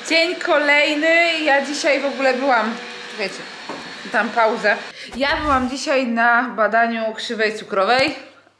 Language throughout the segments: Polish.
Dzień kolejny. Ja dzisiaj w ogóle byłam, wiecie, tam pauzę. Ja byłam dzisiaj na badaniu krzywej cukrowej.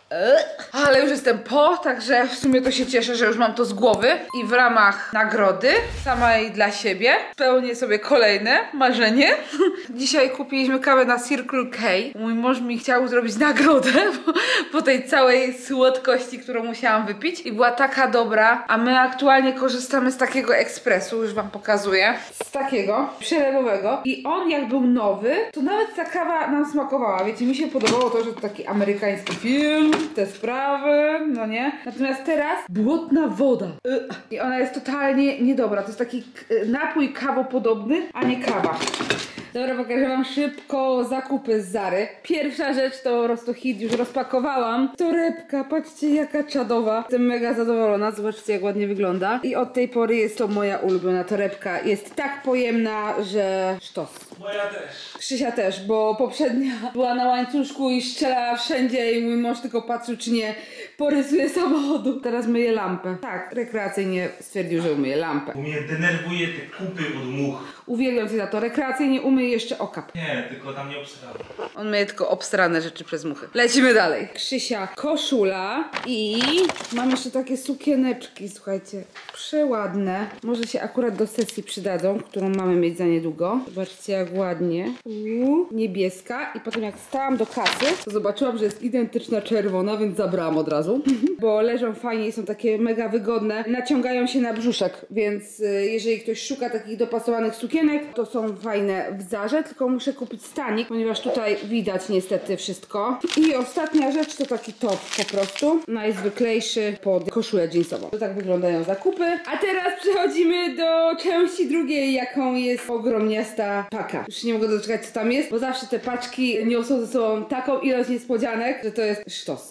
Ale już jestem po, także w sumie to się cieszę, że już mam to z głowy. I w ramach nagrody samej dla siebie spełnię sobie kolejne marzenie. Dzisiaj kupiliśmy kawę na Circle K. Mój mąż mi chciał zrobić nagrodę po tej całej słodkości, którą musiałam wypić. I była taka dobra, a my aktualnie korzystamy z takiego ekspresu, już wam pokazuję. Z takiego przelewowego. I on jak był nowy, to nawet ta kawa nam smakowała. Wiecie, mi się podobało to, że to taki amerykański film, te sprawy, no nie? Natomiast teraz błotna woda. I ona jest totalnie niedobra. To jest taki napój kawopodobny, a nie kawa. Dobra, pokażę wam szybko zakupy z Zary. Pierwsza rzecz to po prostu hit, już rozpakowałam. Torebka, patrzcie jaka czadowa. Jestem mega zadowolona, zobaczcie jak ładnie wygląda. I od tej pory jest to moja ulubiona torebka. Jest tak pojemna, że sztos. Moja też. Krzysia też, bo poprzednia była na łańcuszku i strzelała wszędzie i mój mąż tylko patrzył, czy nie porysuje samochodu. Teraz myję lampę. Tak, rekreacyjnie stwierdził, że umyje lampę. Bo mnie denerwuje te kupy od much. Uwielbiam się za to. Rekreacyjnie umyję jeszcze okap. Nie, tylko tam nie obsrałem. On myje tylko obstrane rzeczy przez muchy. Lecimy dalej. Krzysia koszula i mam jeszcze takie sukieneczki, słuchajcie. Przeładne. Może się akurat do sesji przydadzą, którą mamy mieć za niedługo. Zobaczcie jak ładnie. Niebieska. I potem jak stałam do kasy, to zobaczyłam, że jest identyczna czerwona, więc zabrałam od razu. Bo leżą fajnie i są takie mega wygodne. Naciągają się na brzuszek, więc jeżeli ktoś szuka takich dopasowanych sukienek, to są fajne w Zarze, tylko muszę kupić stanik, ponieważ tutaj widać niestety wszystko. I ostatnia rzecz to taki top po prostu. Najzwyklejszy pod koszulę jeansową. To tak wyglądają zakupy. A teraz przechodzimy do części drugiej, jaką jest ogromniasta paka. Już nie mogę doczekać co tam jest, bo zawsze te paczki niosą ze sobą taką ilość niespodzianek, że to jest sztos.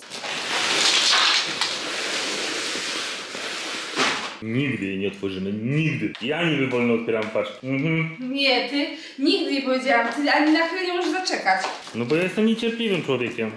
Nigdy jej nie otworzymy, nigdy. Ja niby wolno otwieram paczki. Nie, ty nigdy nie powiedziałam, ty ani na chwilę nie możesz zaczekać. No bo ja jestem niecierpliwym człowiekiem.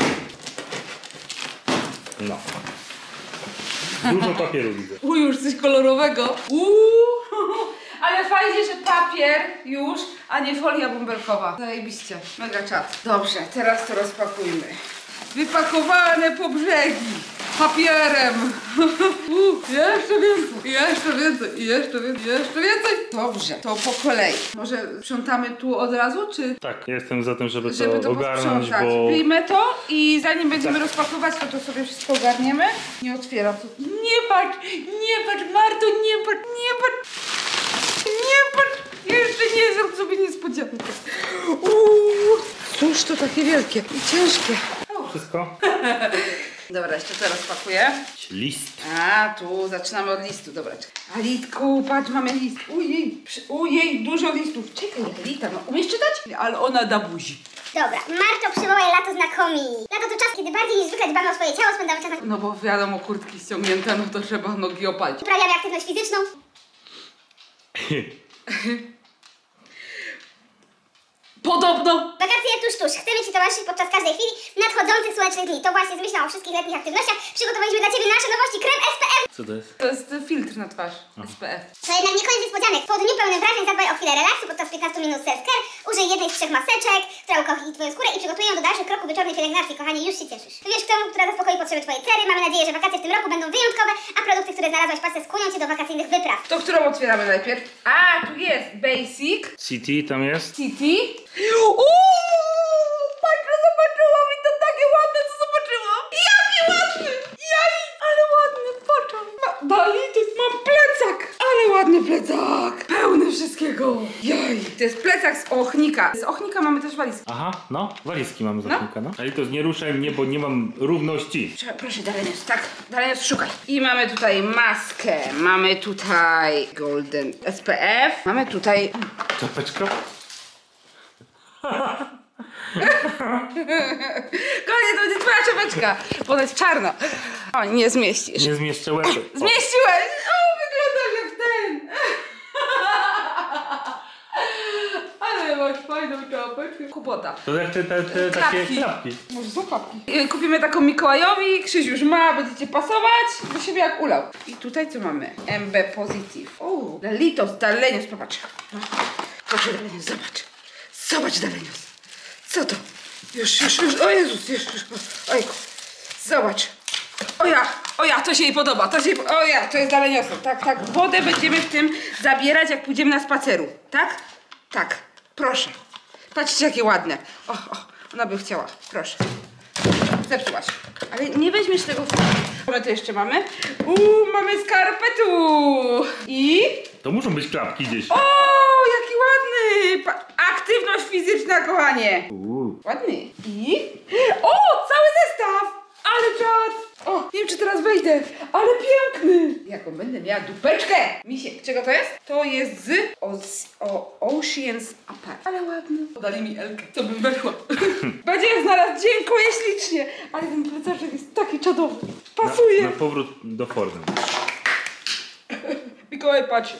No. Dużo papieru widzę. Już coś kolorowego. Ale fajnie, że papier już, a nie folia bąbelkowa. Zajebiście, mega czad. Dobrze, teraz to rozpakujmy. Wypakowane po brzegi. Papierem. Jeszcze więcej, jeszcze więcej, jeszcze więcej, jeszcze więcej. Dobrze, to po kolei. Może sprzątamy tu od razu, czy? Tak, ja jestem za tym, żeby to posprzątać. ogarnąć, bo... Wyjmę to i zanim będziemy rozpakować, to sobie wszystko ogarniemy. Nie otwieram to. Nie patrz, Marto, nie patrz. Nie patrz. Jeszcze nie zrób sobie niespodziankę. Cóż to takie wielkie i ciężkie. Wszystko? Dobra, jeszcze to rozpakuję. List. A, tu zaczynamy od listu, dobra. Alitku, patrz, mamy list. Ujej, dużo listów. Czekaj, Alita, no umiesz czytać? Ale ona da buzi. Dobra, Marto przywołaj lato znakomi. Lato to czas, kiedy bardziej niż zwykle dbamy o swoje ciało, spędzamy czas na... No bo wiadomo, kurtki ściągnięte, no to trzeba nogi opalić. Uprawiamy aktywność fizyczną. Podobno! Wakacje tuż. Chcemy Ci towarzyszyć podczas każdej chwili nadchodzących słonecznych dni. To właśnie z myślą o wszystkich letnich aktywnościach przygotowaliśmy dla Ciebie nasze nowości. Krem SPF. Co to jest? To jest filtr na twarz, SPF. To jednak nie koniec niespodzianek. Po dniu pełnym wrażeń zadbaj o chwilę relaksu podczas 15 minut self-care. Użyj jednej z 3 maseczek, która ukochi Twoją skórę i przygotuje ją do dalszych kroków wieczornej pielęgnacji. Kochanie, już się cieszysz. Wybierz kremu, która zaspokoi potrzeby Twojej cery. Mamy nadzieję, że wakacje w tym roku będą wyjątkowe, a produkty, które znalazłaś w paczce skłonią Cię do wakacyjnych wypraw. To którą otwieramy najpierw? A, tu jest Basic. City tam jest? City. Patrz, zobaczyłam i to takie ładne, co zobaczyłam. Jaki ładny! Ale ładny, patrz. Dalitus, mam plecak. Ale ładny plecak. Pełny wszystkiego. Jaj. To jest plecak z ochnika. Z ochnika mamy też walizkę. Aha, no, walizki mamy z ochnika, no. Ale to nie ruszaj mnie, bo nie mam równości. Proszę, Darenius, tak? Darenius, szukaj. I mamy tutaj maskę. Mamy tutaj Golden SPF. Mamy tutaj... Czapeczka? Koniec, to będzie twoja czapeczka, bo ona jest czarna. O, nie zmieścisz. Nie zmieszczę łepy. Zmieściłeś! O, wyglądasz jak ten. Ale masz fajną czapeczkę. Kłopota. To jak te takie klapki. Może są klapki. Kupimy taką Mikołajowi, Krzyś już ma, będziecie pasować do siebie jak ulał. I tutaj co mamy? MB Positive. O, Dalitos, Dalenius, popatrz. Proszę Dalenius, zobacz. Zobacz Dalenius. Co to? Już, o Jezus, już. Ojku. Zobacz. O ja, to się jej podoba, o ja, to jest Daleniosem. Tak, wodę będziemy w tym zabierać, jak pójdziemy na spaceru. Tak? Tak, proszę. Patrzcie, jakie ładne. O, ona by chciała, proszę. Zepsułaś. Ale nie weźmiesz tego w my to jeszcze mamy. Mamy skarpetu. I? To muszą być klapki gdzieś. O, jaki ładny. Aktywność fizyczna, kochanie. Ładny. I? O, cały zestaw. Ale czad! O, nie wiem czy teraz wejdę, ale piękny! Jaką będę miała dupeczkę! Misiek, czego to jest? To jest z Oceans Apart. Ale ładny. Podali mi Elkę, to bym weszła. Będzie je znalazł, dziękuję ślicznie! Ale ten plecaczek jest taki czadowy. Pasuje! Na powrót do formy. Mikołaj patrzy.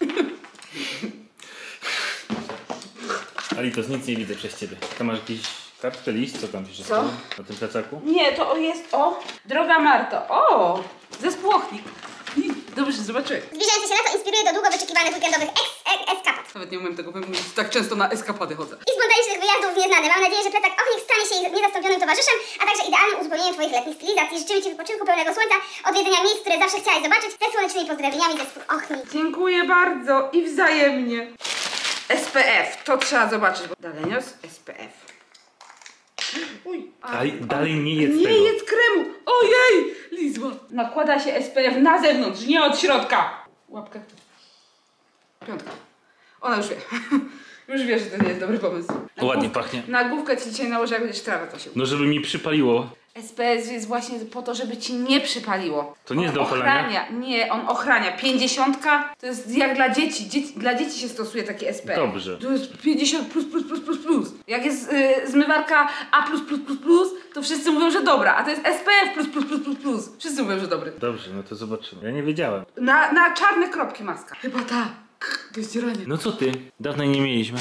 Alitos, nic nie widzę przez ciebie. Tam masz jakiś kartkę, list, co tam piszesz? Co? Na tym plecaku? Nie, to jest droga Marto. Zespół Ochnik. Dobrze, zobaczymy. Zbliżające się lato inspiruje do długo wyczekiwanych weekendowych eskapad. Nawet nie umiem tego wymówić, tak często na eskapady chodzę. I spontanicznych wyjazdów w nieznane. Mam nadzieję, że plecak Ochnik stanie się niezastąpionym towarzyszem, a także idealnym uzupełnieniem Twoich letnich stylizacji. Życzymy Ci wypoczynku pełnego słońca, odwiedzenia miejsc, które zawsze chciałaś zobaczyć. Ze słonecznymi pozdrowieniami zespół Ochnik. Dziękuję bardzo i wzajemnie. SPF, to trzeba zobaczyć. Dalenios SPF. Uj, Dalej nie jedz tego. Nie jedz kremu. Ojej, lizła. Nakłada się SPF na zewnątrz, nie od środka. Łapkę. Piątka. Ona już wie. Już wie, że to nie jest dobry pomysł. Ładnie pachnie. Na główkę ci dzisiaj nałożę, jak będziesz trawę kosił. No żeby mi przypaliło. SPS jest właśnie po to, żeby ci nie przypaliło. To nie jest do opalania? Nie, on ochrania. 50 to jest jak dla dzieci. Dla dzieci się stosuje taki SPF. Dobrze. To jest 50 plus. Jak jest zmywarka A++++, to wszyscy mówią, że dobra, a to jest SPF plus. Wszyscy mówią, że dobry. Dobrze, no to zobaczymy. Ja nie wiedziałem. Na czarne kropki maska. Chyba ta. Do ścierania. No co ty? Dawno nie mieliśmy.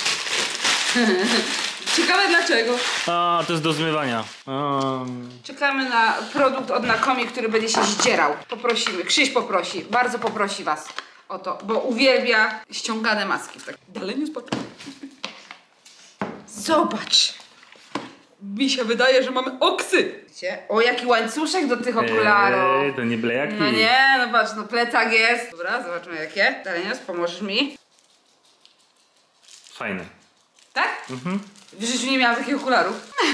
Ciekawe dlaczego. A, to jest do zmywania. Czekamy na produkt od Nakomi, który będzie się zdzierał. Poprosimy. Krzyś poprosi. Bardzo poprosi was o to, bo uwielbia ściągane maski. Tak. Dalej nie spoko. Zobacz. Mi się wydaje, że mamy oksy. Widzicie? O, jaki łańcuszek do tych okularów. To nie blejaki. No nie, no patrz, no plecak jest. Dobra, zobaczmy jakie. Dalenios, pomożesz mi? Fajne. Tak? W życiu nie miałam takich okularów.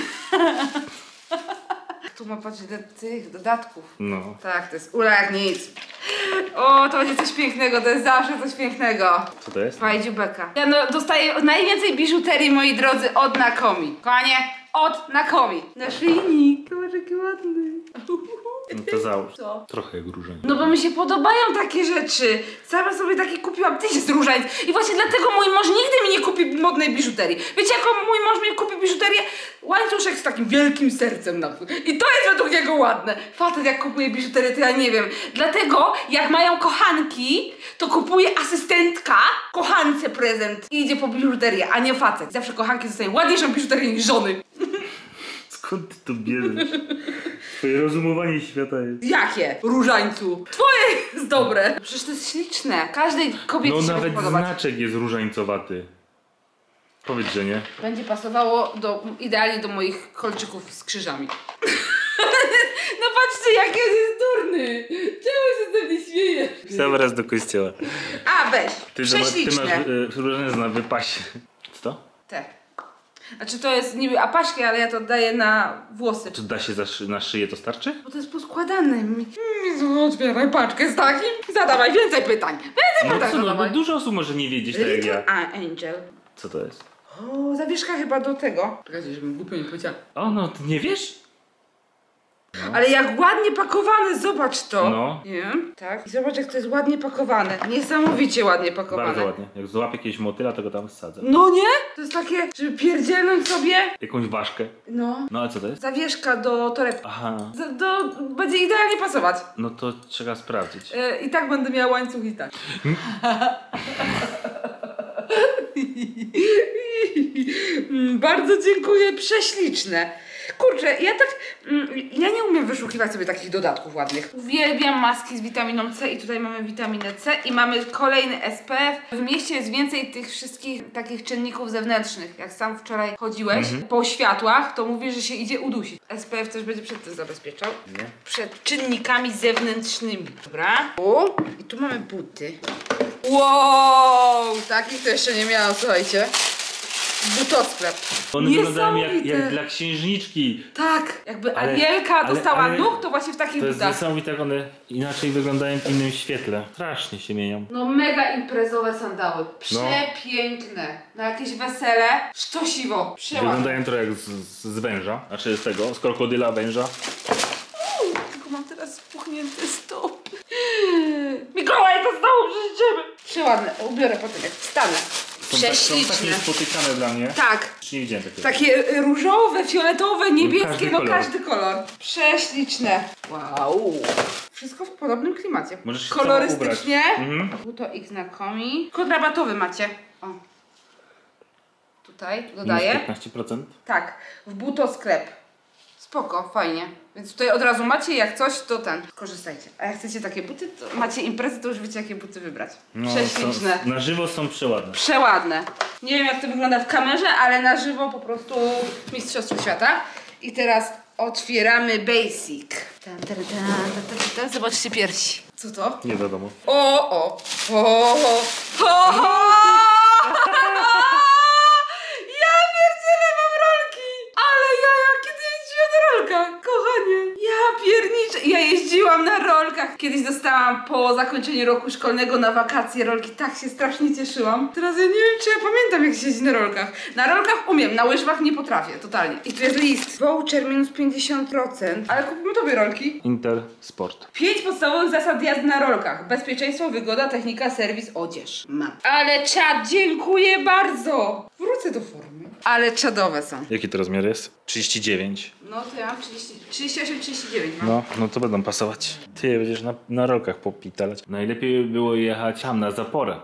Tu ma patrzeć do tych dodatków. No. Tak, to jest ula jak nic. O, to będzie coś pięknego, to jest zawsze coś pięknego. Co to jest? Wajdziubeka. Ja no, dostaję najwięcej biżuterii, moi drodzy, od Nakomi. Kochanie, od Nakomi. Naszyjnik. Zobacz, jaki ładny. No to załóż. Co? Trochę jak różańc. No bo mi się podobają takie rzeczy. Sama sobie takie kupiłam. Ty się z różańc. I właśnie dlatego mój mąż nigdy mi nie kupi modnej biżuterii. Wiecie, jaką mój mąż mi kupi biżuterię? Łańcuszek z takim wielkim sercem na przykład. I to jest według niego ładne. Facet jak kupuje biżuterię, to ja nie wiem. Dlatego jak mają kochanki, to kupuje asystentka kochance prezent i idzie po biżuterię, a nie facet. Zawsze kochanki dostają ładniejszą biżuterię niż żony. Skąd ty to bierzesz? Twoje rozumowanie świata jest. Jakie? Różańcu. Twoje jest dobre. Przecież to jest śliczne. Każdej kobiecie No się nawet podobać. znaczek jest różańcowaty. Powiedz, że nie. Będzie pasowało idealnie do moich kolczyków z krzyżami. No patrzcie, jaki on jest durny. Czemu się ze mnie śmieje? Sam raz do kościoła. A, weź. Ty Prześliczne. masz różańce na wypasie. Co to? Te. Znaczy to jest niby apaszki, ale ja to daję na włosy. Czy da się na szyję, to starczy? Bo to jest poskładane. Otwieraj paczkę z takim. Zadawaj więcej pytań. No Pytań co, no bo zadawaj. dużo osób może nie wiedzieć tak jak Little ja. Angel. Co to jest? O, zawieszka chyba do tego. Czekajcie, żebym głupio nie powiedziała. O, no ty nie wiesz? Ale jak ładnie pakowane, zobacz to. No. Nie? Tak. I zobacz, jak to jest ładnie pakowane. Niesamowicie ładnie pakowane. Bardzo ładnie. Jak złapię jakiegoś motyla, to go tam wsadzę. No nie? To jest takie, żeby pierdzielnąć sobie. Jakąś ważkę. No. No a co to jest? Zawieszka do torebki. Aha. Będzie idealnie pasować. No to trzeba sprawdzić. I tak będę miała łańcuch i tak. Bardzo dziękuję, prześliczne. Kurczę, ja nie umiem wyszukiwać sobie takich dodatków ładnych. Uwielbiam maski z witaminą C i tutaj mamy witaminę C i mamy kolejny SPF. W mieście jest więcej tych wszystkich takich czynników zewnętrznych. Jak sam wczoraj chodziłeś po światłach, to mówisz, że się idzie udusić. SPF też będzie przed tym zabezpieczał. Nie. Przed czynnikami zewnętrznymi. Dobra. O, i tu mamy buty. Wow, takich to jeszcze nie miałam, słuchajcie. Butosklep. One wyglądają jak Niesamowite. dla księżniczki. Tak, jakby Ale- Anielka dostała ale- nóg, to właśnie w takich To jest butach. niesamowite, jak one inaczej wyglądają w innym świetle. Strasznie się mienią. No mega imprezowe sandały. Przepiękne. Na jakieś wesele. Sztosiwo. Przeładne. Wyglądają trochę jak z węża. Znaczy z tego, z krokodyla węża. Tylko mam teraz spuchnięte stopy. Mikołaj, to znowu życzymy. Przeładne. Ubiorę potem jak wstanę. Są takie Prześliczne. niespotykane dla mnie. Tak. Nie widziałem takiego. Takie różowe, fioletowe, niebieskie, Każdy no kolor. każdy kolor. Prześliczne. Wow. Wszystko w podobnym klimacie. Możesz się kolorystycznie. sama ubrać. Buto X na komi. Kod rabatowy macie. O. Tutaj dodaję. Minus 15%. Tak. W buto sklep. Spoko, fajnie. Więc tutaj od razu macie, jak coś, to korzystajcie. A jak chcecie takie buty, to macie imprezy, to już wiecie, jakie buty wybrać. Prześliczne. Na żywo są przeładne. Przeładne. Nie wiem, jak to wygląda w kamerze, ale na żywo po prostu mistrzostwo świata. I teraz otwieramy basic. Zobaczcie piersi. Co to? Nie wiadomo. O! Ja pierdzielę, mam rolki! Ale ja kiedy jeździłam na rolkach, kochanie. Ja pierniczę. Ja jeździłam na rolkach. Kiedyś dostałam po zakończeniu roku szkolnego na wakacje rolki. Tak się strasznie cieszyłam. Teraz ja nie wiem, czy ja pamiętam, jak się jeździ na rolkach. Na rolkach umiem, na łyżwach nie potrafię, totalnie. I tu jest list. Voucher minus 50%. Ale kupimy tobie rolki. Intersport. 5 podstawowych zasad jazdy na rolkach. Bezpieczeństwo, wygoda, technika, serwis, odzież. Mam. Ale czad, dziękuję bardzo. Wrócę do formy. Ale czadowe są. Jaki to rozmiar jest? 39. No to ja mam 38, 39 mam. No to będą pasować. Ty będziesz na rolkach popitalać. Najlepiej by było jechać tam na zaporę.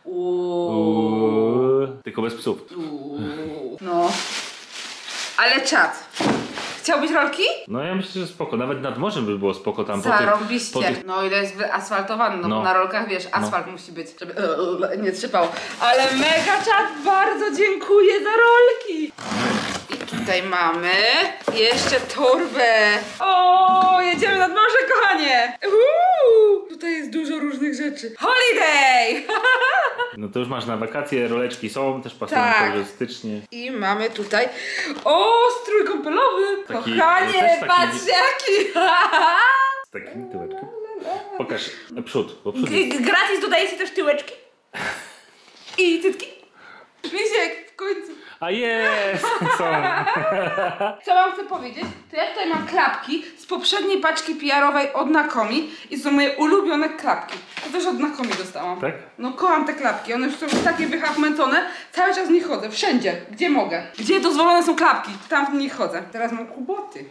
Tylko bez psów. No. Ale czad. Chciałbyś rolki? No ja myślę, że spoko. Nawet nad morzem by było spoko tam Zarąbiście. po tych... No ile jest wyasfaltowany, no bo No. na rolkach wiesz, asfalt musi być, żeby nie trzypało. Ale mega czad, bardzo dziękuję za rolki. I tutaj mamy jeszcze torbę. O, jedziemy nad morze, kochanie. Tutaj jest dużo różnych rzeczy. Holiday! No to już masz na wakacje, roleczki są, też pasują Tak. kolorystycznie. I mamy tutaj, strój kąpielowy. Taki- Kochanie, też taki- patrz jaki. Z takim tyłeczkiem. Pokaż przód, bo przód jest... Gratis dodajecie też tyłeczki. I cytki. Misiek, w końcu. A jest! Są. Co wam chcę powiedzieć? To ja tutaj mam klapki z poprzedniej paczki PR-owej od Nakomi i są moje ulubione klapki. To też od Nakomi dostałam. Tak? No kocham te klapki, one już są takie wychachmęcone, cały czas w nich chodzę, wszędzie, gdzie mogę. Gdzie dozwolone są klapki, tam w nich chodzę. Teraz mam kłopoty.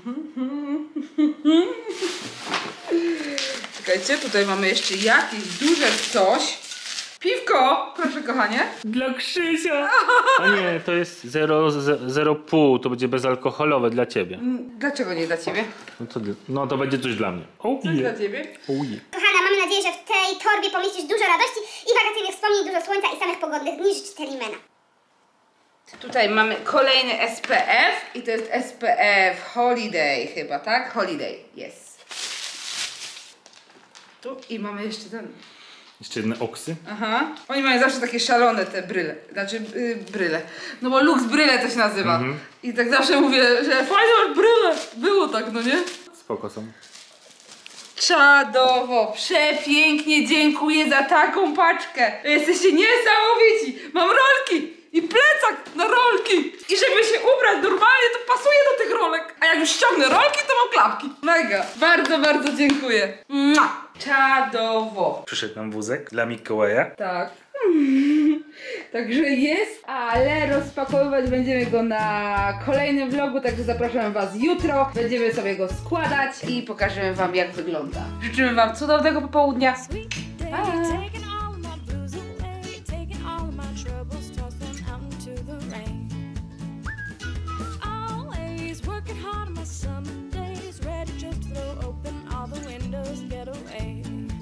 Czekajcie, tutaj mamy jeszcze jakieś duże coś. Piwko, proszę kochanie. Dla Krzysia! A nie, to jest 0,5, to będzie bezalkoholowe dla ciebie. Dlaczego nie dla ciebie? No to będzie coś dla mnie. Dla ciebie? Kochana, mamy nadzieję, że w tej torbie pomieścisz dużo radości i wakacyjnych wspomnień, dużo słońca i samych pogodnych dni. Życzę ci Limena. Tutaj mamy kolejny SPF i to jest SPF Holiday chyba, tak? Holiday, yes. Tu i mamy jeszcze ten. Jeszcze jedne oksy. Aha. Oni mają zawsze takie szalone te bryle. Znaczy bryle. No bo Lux bryle to się nazywa. I tak zawsze mówię, że fajnie masz bryle. Było tak, no nie? Spoko są. Czadowo, przepięknie, dziękuję za taką paczkę. Jesteście niesamowici. Mam rolki i plecak na rolki. I żeby się ubrać normalnie, to pasuje do tych rolek. A jak już ściągnę rolki, to mam klapki. Mega. Bardzo, bardzo dziękuję. Mua. Czadowo. Przyszedł nam wózek dla Mikołaja. Tak. Także jest, ale rozpakowywać będziemy go na kolejnym vlogu, także zapraszam was jutro. Będziemy sobie go składać i pokażemy wam, jak wygląda. Życzymy wam cudownego popołudnia. Pa!